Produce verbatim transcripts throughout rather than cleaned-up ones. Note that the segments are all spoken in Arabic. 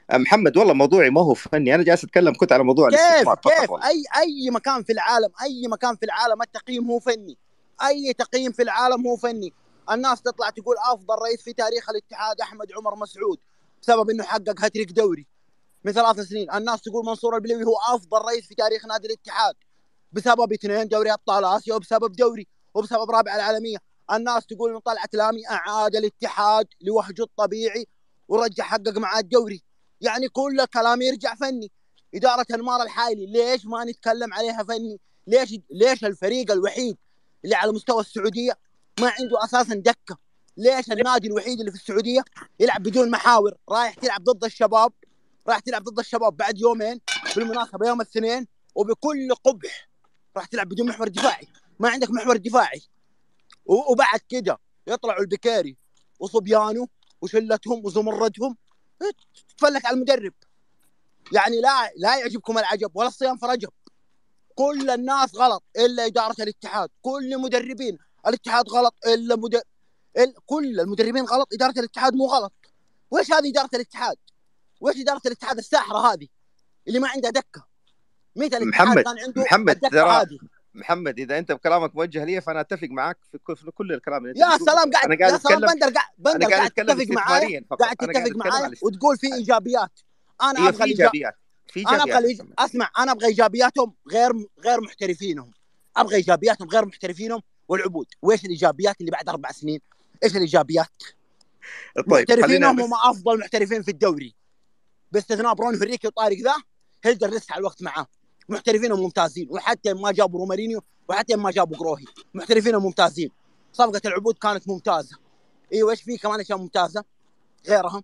محمد والله موضوعي ما هو فني، انا جالس اتكلم كنت على موضوع كيف الاستثمار فقط كيف والله. اي اي مكان في العالم، اي مكان في العالم التقييم هو فني. اي تقييم في العالم هو فني. الناس تطلع تقول افضل رئيس في تاريخ الاتحاد احمد عمر مسعود بسبب انه حقق هاتريك دوري من ثلاث سنين. الناس تقول منصور البلوي هو افضل رئيس في تاريخ نادي الاتحاد بسبب اثنين دوري ابطال اسيا وبسبب دوري وبسبب رابع العالميه. الناس تقول انه طلعت لامي اعاد الاتحاد لوهجه الطبيعي ورجع حقق معاه الدوري. يعني كل كلام يرجع فني. اداره انمار الحايلي ليش ما نتكلم عليها فني؟ ليش ليش الفريق الوحيد اللي على مستوى السعوديه ما عنده اساسا دكه؟ ليش النادي الوحيد اللي في السعوديه يلعب بدون محاور؟ رايح تلعب ضد الشباب، رايح تلعب ضد الشباب بعد يومين، بالمناسبه يوم الاثنين، وبكل قبح راح تلعب بدون محور دفاعي. ما عندك محور دفاعي. وبعد كده يطلعوا البكاري وصبيانه وشلتهم وزمردهم تتفلك على المدرب. يعني لا لا يعجبكم العجب ولا الصيام فرجب. كل الناس غلط الا اداره الاتحاد، كل مدربين الاتحاد غلط الا مدرب، كل المدربين غلط، اداره الاتحاد مو غلط. وش هذه اداره الاتحاد؟ وش اداره الاتحاد الساحره هذه اللي ما عندها دكه؟ متى الاتحاد محمد كان عنده محمد الدكه ترى هذه؟ محمد اذا انت بكلامك موجه لي فانا اتفق معك في كل, في كل الكلام اللي انت يا بتقوله. سلام قاعد، انا قاعد يا سلام اتكلم بندر قاعد، انا بندر قاعد قاعد اتكلم تتفق معايا، استثماريا فقط، قاعد انا قاعد تتفق اتكلم معايا على است... وتقول في ايجابيات. انا ايوه ابغى في الإيجاب... ايجابيات، في انا ابغى ايجابيات يا الإيج... محمد. اسمع، انا ابغى ايجابياتهم غير غير محترفينهم. ابغى ايجابياتهم غير محترفينهم والعبود. وايش الايجابيات اللي بعد اربع سنين؟ ايش الايجابيات؟ طيب خلينا محترفينهم هم بس. افضل محترفين في الدوري باستثناء برونو هنريكي وطارق ذا هيلدر لسه على الوقت معاه. محترفينهم ممتازين، وحتى ما جابوا رومارينيو وحتى ما جابوا قروهي محترفينهم ممتازين. صفقه العبود كانت ممتازه. ايوه ايش في كمان اشياء ممتازه غيرها؟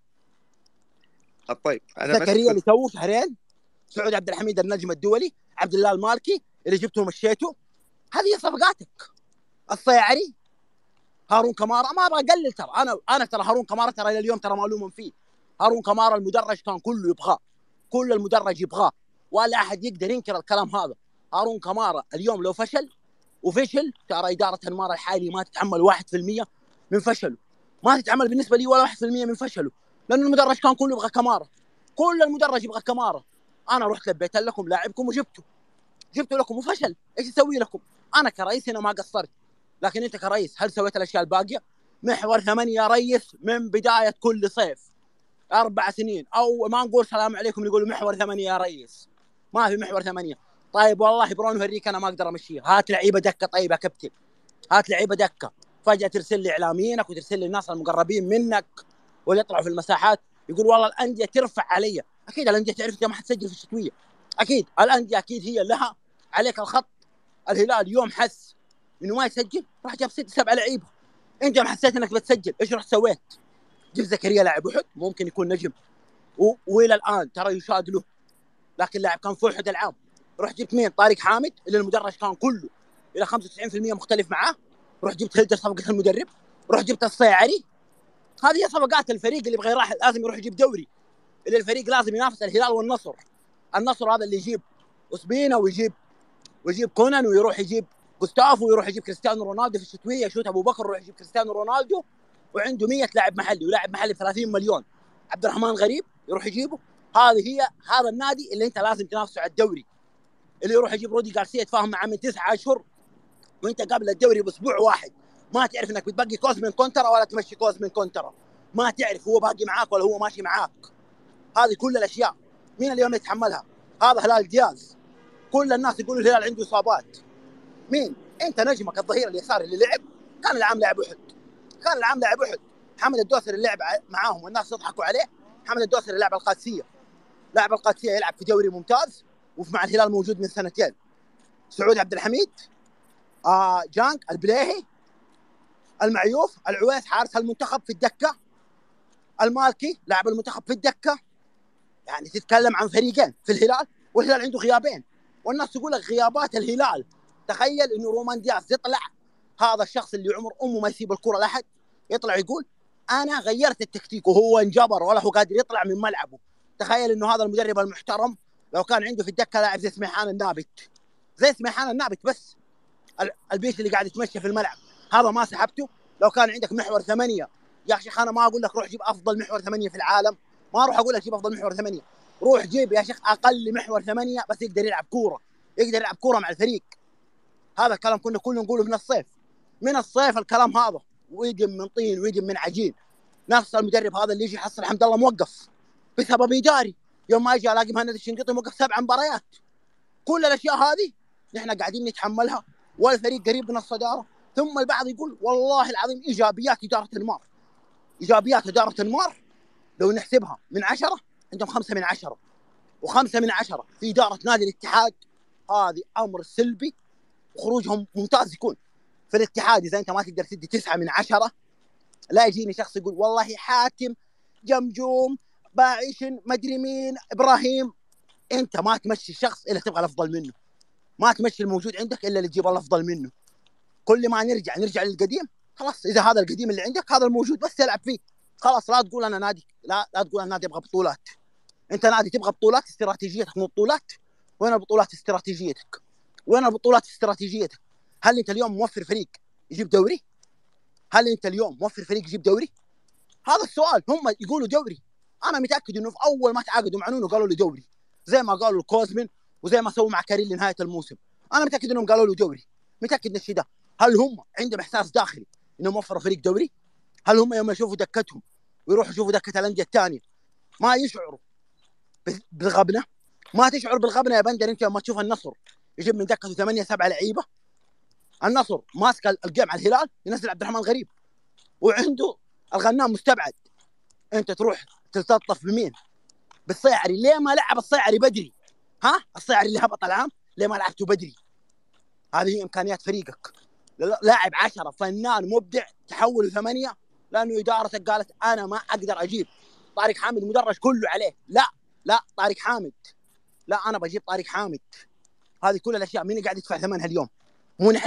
طيب انا بس زكريا كنت اللي توه شهرين، سعود عبد الحميد النجم الدولي، عبد الله المالكي اللي جبته ومشيته. هذه صفقاتك. الصيعري، هارون كمارا، ما ابغى اقلل ترى، انا انا ترى هارون كمارا ترى الى اليوم ترى ملوم فيه. هارون كمارا المدرج كان كله يبغاه، كل المدرج يبغاه، ولا احد يقدر ينكر الكلام هذا. هارون كمارا اليوم لو فشل وفشل ترى اداره انمار الحالي ما تتحمل واحد في المية من فشله. ما تتحمل بالنسبه لي ولا واحد في المية من فشله، لانه المدرج كان كله يبغى كمارا، كل المدرج يبغى كمارا. انا رحت لبيت لكم لاعبكم وجبته، جبته لكم وفشل، ايش اسوي لكم؟ انا كرئيس هنا ما قصرت، لكن انت كرئيس هل سويت الاشياء الباقيه؟ محور ثمانيه يا ريس من بدايه كل صيف اربع سنين، او ما نقول سلام عليكم يقولوا محور ثمانيه يا ريس، ما في محور ثمانيه. طيب والله برونو هريك انا ما اقدر امشيه، هات لعيبه دكه. طيب يا كابتن هات لعيبه دكه. فجاه ترسل لي اعلاميينك وترسل لي الناس المقربين منك ويطلعوا في المساحات يقول والله الانديه ترفع علي. اكيد الانديه تعرف انت ما حتسجل في الشتويه، اكيد الانديه اكيد هي لها عليك الخط. الهلال يوم حس انه ما يسجل راح جاب ست سبع لعيبه. انت يوم حسيت انك بتسجل ايش رحت سويت؟ جبت زكريا لاعب احد ممكن يكون نجم و... والى الان ترى يشاد له، لكن لاعب كان فوق حد العام. رحت جبت مين؟ طارق حامد اللي المدرج كان كله الى خمسة وتسعين بالمية مختلف معاه. رحت جبت هيلدر صفقه المدرب. رحت جبت الصيعري. هذه صفقات الفريق اللي يبغى يراح لازم يروح يجيب دوري، اللي الفريق لازم ينافس الهلال والنصر. النصر هذا اللي يجيب اسبينا ويجيب ويجيب كونان ويروح يجيب جوستافو ويروح يجيب كريستيانو رونالدو في الشتويه، يشوت ابو بكر ويروح يجيب كريستيانو رونالدو، وعنده مية لاعب محلي ولاعب محلي ب ثلاثين مليون عبد الرحمن غريب يروح يجيبه. هذه هي هذا النادي اللي انت لازم تنافسه على الدوري، اللي يروح يجيب رودي غارسيا يتفاهم معاه من تسعة اشهر وانت قبل الدوري باسبوع واحد ما تعرف انك بتبقي كوز من كونترا ولا تمشي كوز من كونترا، ما تعرف هو باقي معاك ولا هو ماشي معاك. هذه كل الاشياء مين اليوم يتحملها؟ هذا هلال دياز. كل الناس يقولوا الهلال عنده اصابات. مين؟ انت نجمك الظهير اليساري اللي لعب كان العام لاعب احد، كان العام لاعب احد. محمد الدوسري اللي لعب معاهم والناس يضحكوا عليه. محمد الدوسري لاعب القادسيه، لاعب القادسيه يلعب في دوري ممتاز وفي مع الهلال موجود من سنتين. سعود عبد الحميد، آه جانك البليهي، المعيوف، العويس حارس المنتخب في الدكه، المالكي لاعب المنتخب في الدكه. يعني تتكلم عن فريقين في الهلال والهلال عنده غيابين، والناس تقول لك غيابات الهلال. تخيل انه رومان دياز يطلع، هذا الشخص اللي عمر امه ما يسيب الكره لاحد، يطلع يقول انا غيرت التكتيك وهو انجبر ولا هو قادر يطلع من ملعبه. تخيل انه هذا المدرب المحترم لو كان عنده في الدكه لاعب زي سميحان النابت، زي سميحان النابت بس البيش اللي قاعد يتمشى في الملعب، هذا ما سحبته. لو كان عندك محور ثمانيه، يا شيخ انا ما اقول لك روح جيب افضل محور ثمانيه في العالم، ما اروح اقول لك جيب افضل محور ثمانيه، روح جيب يا شيخ اقل محور ثمانيه بس يقدر يلعب كوره، يقدر يلعب كوره مع الفريق. هذا الكلام كنا كله نقوله من الصيف، من الصيف الكلام هذا، ويجي من طين ويجي من عجين. نفس المدرب هذا اللي يجي يحصل حمد الله موقف بسبب اداري، يوم ما يجي الاقي مهند الشنقيطي موقف سبع مباريات. كل الاشياء هذه نحن قاعدين نتحملها والفريق قريب من الصداره. ثم البعض يقول والله العظيم ايجابيات اداره انمار، ايجابيات اداره انمار لو نحسبها من عشرة عندهم خمسه من عشره، وخمسه من عشره في اداره نادي الاتحاد، هذه امر سلبي وخروجهم ممتاز يكون. في الاتحاد اذا انت ما تقدر تدي تسعه من عشره، لا يجيني شخص يقول والله حاتم جمجوم باعشن مدري مين ابراهيم. انت ما تمشي الشخص الا تبغى الافضل منه، ما تمشي الموجود عندك الا اللي تجيب الافضل منه. كل ما نرجع نرجع للقديم، خلاص اذا هذا القديم اللي عندك هذا الموجود بس تلعب فيه، خلاص. لا تقول انا نادي، لا لا تقول انا نادي ابغى بطولات. انت نادي تبغى بطولات، استراتيجيتك مو بطولات. وين البطولات استراتيجيتك؟ وين البطولات استراتيجيتك؟ هل انت اليوم موفر فريق يجيب دوري؟ هل انت اليوم موفر فريق يجيب دوري؟ هذا السؤال. هم يقولوا دوري، انا متاكد انه في اول ما تعاقدوا مع نونو قالوا له دوري، زي ما قالوا لكوزمن وزي ما سووا مع كاريل لنهايه الموسم. انا متاكد انهم قالوا له دوري، متاكد من الشيء ده. هل هم عندهم احساس داخلي انهم وفروا فريق دوري؟ هل هم يوم يشوفوا دكتهم ويروحوا يشوفوا دكه الانديه الثانيه ما يشعروا بالغبنه؟ ما تشعر بالغبنه يا بندر انت لما تشوف النصر يجيب من دكته ثمانيه سبعه لعيبه؟ النصر ماسك الجيم على الهلال ينزل عبد الرحمن غريب وعنده الغنام مستبعد، انت تروح تلتطف بمين؟ بالصيعري. ليه ما لعب الصيعري بدري؟ ها الصيعري اللي هبط العام ليه ما لعبته بدري؟ هذه هي امكانيات فريقك. لاعب عشرة فنان مبدع تحوله ثمانيه لانه ادارتك قالت انا ما اقدر اجيب طارق حامد مدرج كله عليه. لا لا طارق حامد، لا انا بجيب طارق حامد. هذه كل الاشياء مين قاعد يدفع ثمنها اليوم؟ مو نحن؟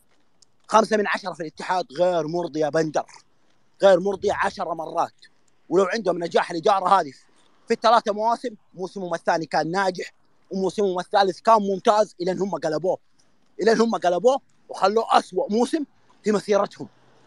خمسه من عشره في الاتحاد غير مرضي يا بندر، غير مرضي عشر مرات. ولو عندهم نجاح الاداره هذه في الثلاثه مواسم، موسمهم الثاني كان ناجح وموسمهم الثالث كان ممتاز، الى ان هم قلبوه، الى ان هم قلبوه وخلوه اسوء موسم في مسيرتهم.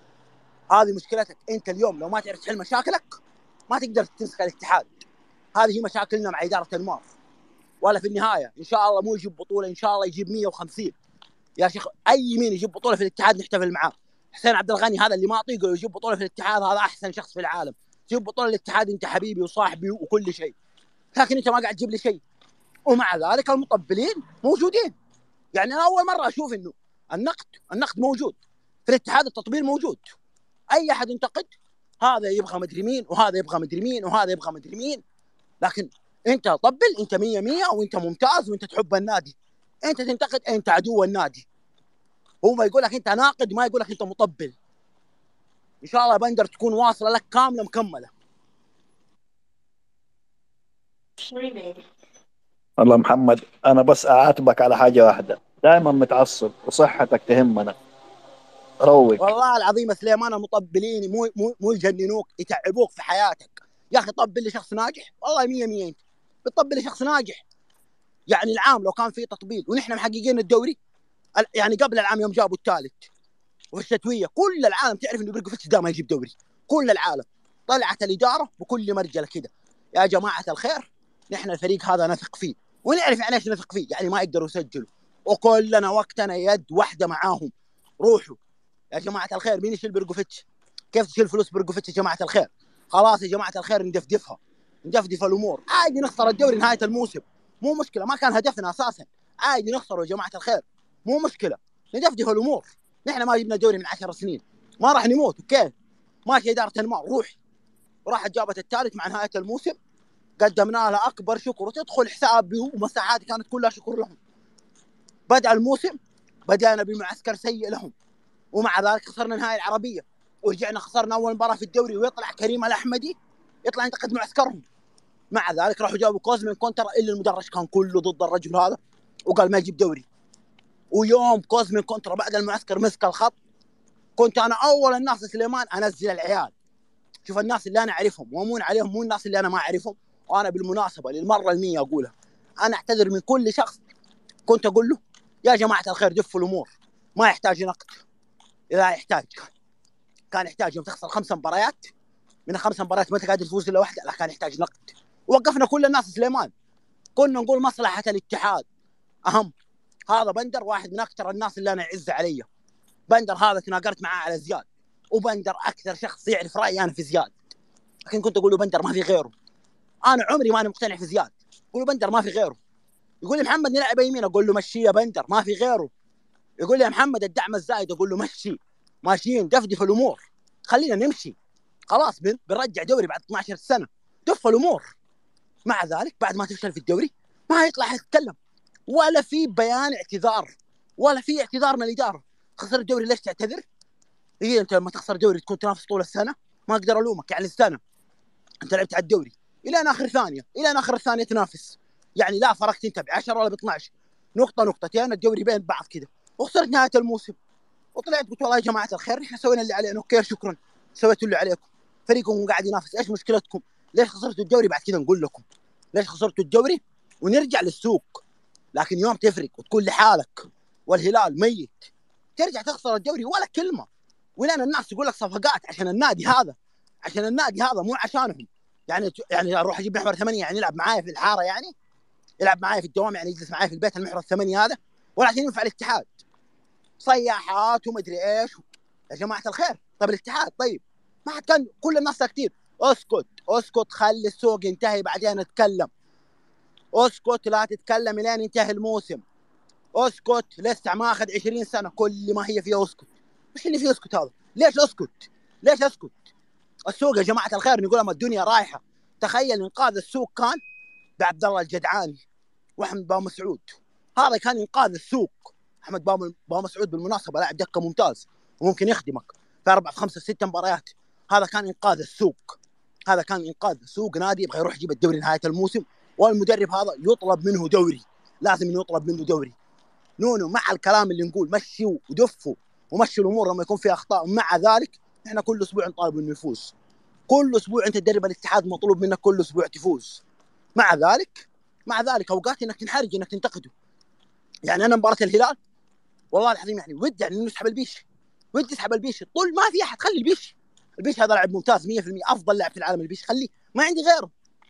هذه مشكلتك انت اليوم. لو ما تعرف تحل مشاكلك ما تقدر تمسك الاتحاد. هذه هي مشاكلنا مع اداره انمار. ولا في النهايه ان شاء الله مو يجيب بطوله، ان شاء الله يجيب مية وخمسين يا شيخ. اي مين يجيب بطوله في الاتحاد نحتفل معاه. حسين عبد الغني هذا اللي ما اطيقه يجيب بطوله في الاتحاد، هذا احسن شخص في العالم. تجيب بطوله الاتحاد انت حبيبي وصاحبي وكل شيء، لكن انت ما قاعد تجيب لي شيء. ومع ذلك المطبلين موجودين. يعني انا اول مره اشوف انه النقد النقد موجود في الاتحاد، التطبيل موجود. اي احد ينتقد هذا يبغى مدري مين وهذا يبغى مدري مين وهذا يبغى مدري مين، لكن انت طبل، انت مية مية وانت ممتاز وانت تحب النادي. انت تنتقد انت عدو النادي. هو ما يقول لك انت ناقد، ما يقول لك انت مطبل. ان شاء الله بندر تكون واصله لك كامله مكمله. والله محمد انا بس اعاتبك على حاجه واحده، دائما متعصب وصحتك تهمنا. روق. والله العظيم سليمان المطبلين مو مو مو يجننوك، يتعبوك في حياتك. يا اخي طبل لي شخص ناجح، والله مية مية. انت بتطبل لي شخص ناجح. يعني العام لو كان في تطبيل ونحن محققين الدوري، يعني قبل العام يوم جابوا الثالث وفي الشتويه كل العالم تعرف انه بيرقفتش ده ما يجيب دوري. كل العالم طلعت الاداره بكل مرجله كده يا جماعه الخير نحن الفريق هذا نثق فيه، ونعرف يعني ايش نثق فيه. يعني ما يقدروا يسجلوا وكلنا وقتنا يد واحده معاهم. روحوا يا جماعه الخير. مين يشيل بيرقفتش؟ كيف تشيل فلوس بيرقفتش يا جماعه الخير؟ خلاص يا جماعه الخير ندفدفها، ندفدف الامور. عادي نخسر الدوري نهايه الموسم، مو مشكله، ما كان هدفنا اساسا. عادي نخسر يا جماعه الخير، مو مشكله، ندفدف الامور. نحن ما جبنا دوري من عشر سنين، ما راح نموت. اوكي ماشي اداره انمار، روح. وراحت جابت الثالث مع نهايه الموسم، قدمنا لها اكبر شكر وتدخل حسابي ومساحاتي كانت كلها شكر لهم. بدا الموسم بدانا بمعسكر سيء لهم، ومع ذلك خسرنا النهائي العربيه، ورجعنا خسرنا اول مباراه في الدوري، ويطلع كريم الاحمدي يطلع ينتقد معسكرهم. مع ذلك راحوا جابوا كوزمين كونتر اللي المدرج كان كله ضد الرجل هذا وقال ما يجيب دوري. ويوم كوزمين كونتر بعد المعسكر مسك الخط، كنت انا اول الناس سليمان انزل العيال. شوف الناس اللي انا اعرفهم وامون عليهم مو الناس اللي انا ما اعرفهم. وانا بالمناسبه للمره المية اقولها، انا اعتذر من كل شخص كنت اقول له يا جماعه الخير دفوا الامور، ما يحتاج نقد. لا يحتاج، كان يحتاج يوم تخسر خمس مباريات من خمس مباريات ما انت قادر تفوز الا واحده، لا كان يحتاج نقد. وقفنا كل الناس سليمان، كنا نقول مصلحه الاتحاد اهم. هذا بندر واحد من اكثر الناس اللي انا اعز علي. بندر هذا تناقرت معاه على زياد، وبندر اكثر شخص يعرف رايي انا في زياد، لكن كنت اقول له بندر ما في غيره. انا عمري ما انا مقتنع في زياد، اقول له بندر ما في غيره. يقول لي محمد نلعب يمين، اقول له مشي يا بندر ما في غيره. يقول لي يا محمد الدعم الزايد، اقول له مشي، ماشيين دفدف الامور، خلينا نمشي خلاص، بن بنرجع دوري بعد اثني عشر سنه، دف الامور. مع ذلك بعد ما تفشل في الدوري ما يطلع يتكلم، ولا في بيان اعتذار، ولا في اعتذار من الاداره. خسر الدوري ليش تعتذر؟ هي انت لما تخسر دوري تكون تنافس طول السنه، ما اقدر الومك. يعني السنه انت لعبت على الدوري الى ان اخر ثانيه، الى ان اخر الثانيه تنافس، يعني لا فرقت انت ب عشرة ولا ب اثني عشر نقطه، نقطتين الدوري بين بعض كذا، وخسرت نهايه الموسم. وطلعت قلت والله يا جماعه الخير احنا سوينا اللي علينا، اوكي شكرا سويتوا اللي عليكم، فريقكم قاعد ينافس، ايش مشكلتكم؟ ليش خسرتوا الدوري؟ بعد كذا نقول لكم ليش خسرتوا الدوري ونرجع للسوق. لكن يوم تفرق وتكون لحالك والهلال ميت ترجع تخسر الدوري ولا كلمه، ولين الناس تقول لك صفقات عشان النادي هذا، عشان النادي هذا مو عشانهم. يعني يعني اروح اجيب محور ثمانيه يعني يلعب معايا في الحاره، يعني يلعب معايا في الدوام، يعني يجلس معايا في البيت المحور الثمانيه هذا، ولا عشان ينفع الاتحاد صياحات ومدري ايش. يا جماعه الخير طيب الاتحاد طيب ما حد كان، كل الناس ساكتين. اسكت اسكت خلي السوق ينتهي بعدين نتكلم. اسكت لا تتكلم لين ينتهي الموسم. اسكت لسه ما اخذ عشرين سنه، كل ما هي فيها اسكت. وش اللي فيه اسكت هذا؟ ليش اسكت؟ ليش اسكت؟ السوق يا جماعه الخير نقول لما الدنيا رايحه. تخيل انقاذ السوق كان بعبد الله الجدعاني واحمد بابا مسعود، هذا كان انقاذ السوق. احمد بابا مسعود بالمناسبه لاعب دكه ممتاز وممكن يخدمك في اربع خمسه ست مباريات. هذا كان انقاذ السوق، هذا كان انقاذ سوق نادي يبغى يروح يجيب الدوري نهايه الموسم، والمدرب هذا يطلب منه دوري، لازم يطلب منه دوري. نونو مع الكلام اللي نقول مشوا ودفوا ومشوا الامور لما يكون في اخطاء، مع ذلك احنا كل اسبوع نطالب انه يفوز. كل اسبوع انت تدرب الاتحاد مطلوب منك كل اسبوع تفوز. مع ذلك مع ذلك اوقات انك تنحرج انك تنتقده. يعني انا مباراه الهلال والله العظيم يعني ودي يعني نسحب البيش، ودي اسحب البيش، طول ما في احد خلي البيش. البيش هذا لاعب ممتاز مية بالمية، افضل لاعب في العالم البيش، خليه ما عندي غيره.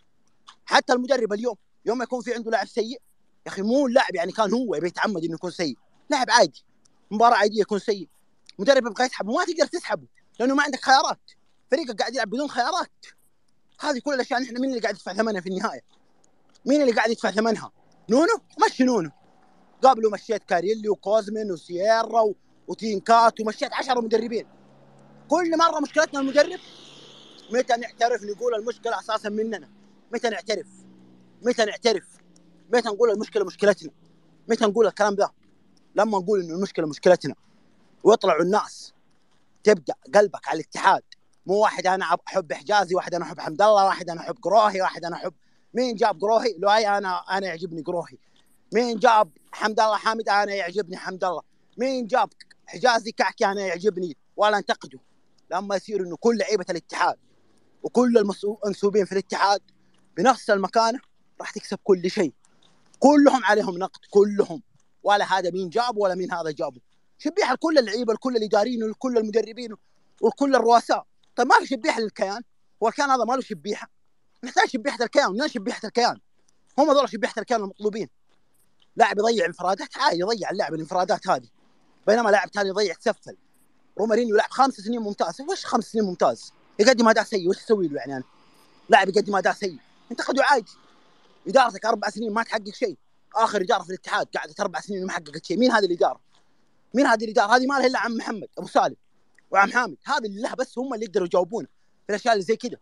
حتى المدرب اليوم يوم ما يكون في عنده لاعب سيء يا اخي، مو اللاعب يعني كان هو يبي يتعمد انه يكون سيء، لاعب عادي مباراه عاديه يكون سيء، مدرب يبغى يسحبه ما تقدر تسحبه لانه ما عندك خيارات، فريقك قاعد يلعب بدون خيارات. هذه كل الاشياء نحن مين اللي قاعد يدفع ثمنها في النهايه؟ مين اللي قاعد يدفع ثمنها؟ نونو؟ مشي نونو، قابلوا مشيت كاريلي وكوزمين وسييرا و... وتينكات ومشيت عشرة مدربين. كل مره مشكلتنا المدرب. متى نعترف نقول المشكله اساسا مننا؟ متى نعترف؟ متى نعترف؟ متى نقول المشكله مشكلتنا؟ متى نقول الكلام ده؟ لما نقول انه المشكله مشكلتنا ويطلعوا الناس تبدا قلبك على الاتحاد، مو واحد انا احب حجازي، واحد انا احب حمد الله، واحد انا احب قروهي، واحد انا احب مين جاب قروهي؟ لو اي انا انا يعجبني قروهي. مين جاب حمد الله حامد؟ انا يعجبني حمد الله. مين جاب حجازي كعكي؟ انا يعجبني ولا انتقده. لما يصير انه كل لعيبه الاتحاد وكل المنسوبين في الاتحاد بنفس المكانه راح تكسب كل شيء، كلهم عليهم نقد كلهم، ولا هذا مين جابه ولا مين هذا جابه. شبيحه لكل اللعيبه لكل الاداريين ولكل المدربين ولكل الرؤساء. طيب ما في شبيحه للكيان؟ هو الكيان هذا ما له شبيحه؟ نحتاج شبيحه الكيان، وين شبيحه الكيان؟ هم هذول شبيحه الكيان المطلوبين. لاعب يضيع انفرادات عادي، يضيع اللاعب الانفرادات هذه، بينما لاعب ثاني يضيع تسفل. رومارينيو لاعب خمس سنين ممتاز، وش خمس سنين ممتاز؟ يقدم اداء سيء، وش تسوي له يعني؟ انا لاعب يقدم اداء سيء انتقده عادي. ادارتك اربع سنين ما تحقق شيء، اخر اداره في الاتحاد قعدت اربع سنين وما حققت شيء. مين هذه الاداره؟ مين هذه الاداره؟ هذه ما لها الا عم محمد ابو سالم وعم حامد، هذا اللي له بس هم اللي يقدروا يجاوبونه في الاشياء اللي زي كذا.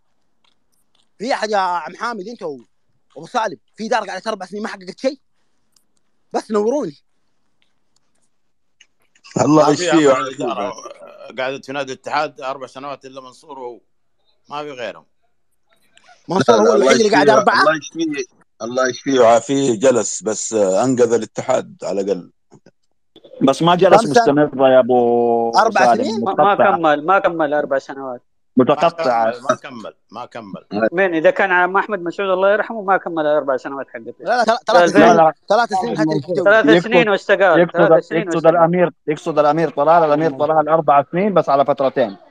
في احد يا عم حامد انت وابو سالم في اداره قعدت اربع سنين ما حققت شيء؟ بس نوروني. الله يشفيه. قعدت في نادي الاتحاد اربع سنوات الا منصور وهو ما في غيرهم. منصور هو الوحيد اللي قاعد اربعه. الله يشفيه الله يشفيه ويعافيه، جلس بس انقذ الاتحاد على الاقل، بس ما جلس مستمر يا ابو اربع سنين ما كمل ما كمل اربع سنوات متقطعه، ما كمل ما كمل مين اذا كان عم احمد مسعود الله يرحمه ما كمل اربع سنوات حقته. لا لا ثلاث سنين ثلاث سنين ثلاث سنين واستقال. يقصد, يقصد الامير يقصد الامير طلال الامير طلال اربع سنين بس على فترتين.